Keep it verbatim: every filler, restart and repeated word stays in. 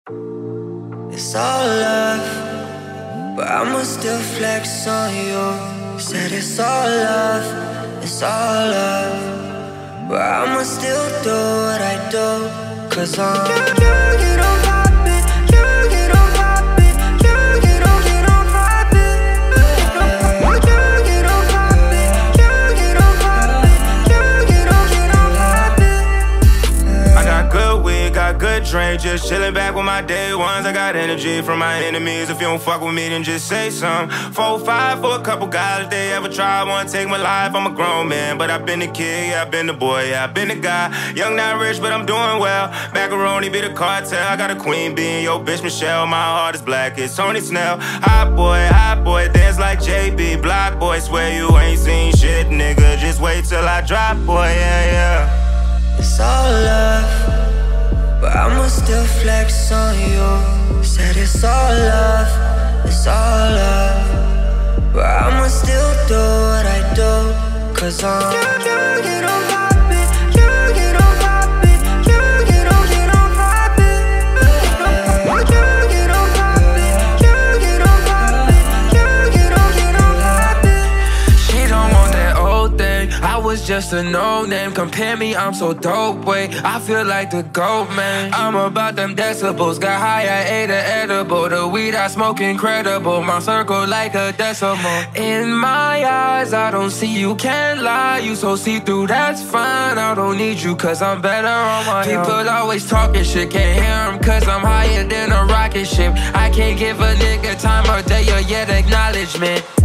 It's all love, but I'ma still flex on you. Said it's all love, it's all love, but I'ma still do what I do. Cause I'm Can't get on pop it, can't get on pop it, can't get on, get on pop it. Can't get on pop it, can't get on pop it, can't get on, get on pop it. I got good weed, got good drink, just chillin' back with my day ones. I got energy from my enemies. If you don't fuck with me, then just say something. Four, five for a couple guys. If they ever try, wanna take my life. I'm a grown man, but I've been the kid, yeah, I've been the boy, yeah, I've been the guy. Young, not rich, but I'm doing well. Macaroni be the cartel. I got a queen bean, yo, bitch Michelle. My heart is black, it's Tony Snell. Hot boy, hot boy, dance like J B. Block boy, swear you ain't seen shit, nigga. Just wait till I drop, boy, yeah, yeah. It's all love, but I'ma still flex on you. Said it's all love, it's all love, but I'ma still do what I do. Cause I'm Can't get on pop it, can't get on pop it, can't get on, get on pop it. Can't get on pop it, can't get on pop it, can't get on, get on pop it. She don't want that old thing. I was just a no-name. Compare me, I'm so dope, wait. I feel like the GOAT, man. I'm about them decibels. Got high, I ate an edible. The weed I smoke incredible. My circle like a decimal. In my eyes, I don't see you, can't lie. You so see-through, that's fine. I don't need you, cause I'm better on my own. People always talking shit, can't hear them, cause I'm higher than a rocket ship. I can't give a nigga time or day or yet acknowledgement.